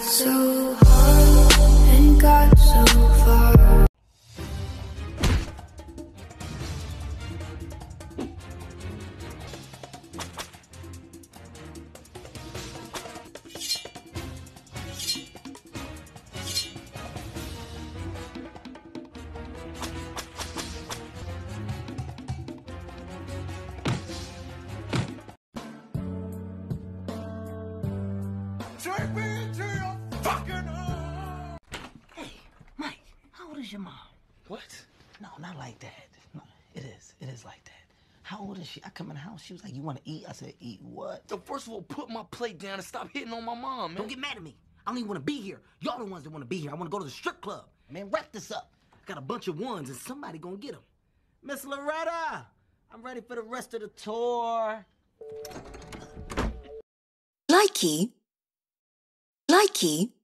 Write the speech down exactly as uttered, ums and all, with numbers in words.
so hard and got so far. Take me to your fucking home. Hey, Mike, how old is your mom? What? No, not like that. No, it is. It is like that. How old is she? I come in the house, she was like, you want to eat? I said, eat what? So first of all, put my plate down and stop hitting on my mom, man. Don't get mad at me. I don't even want to be here. Y'all the ones that want to be here. I want to go to the strip club. Man, wrap this up. I got a bunch of ones and somebody gonna get them. Miss Loretta, I'm ready for the rest of the tour. Likey. Likey.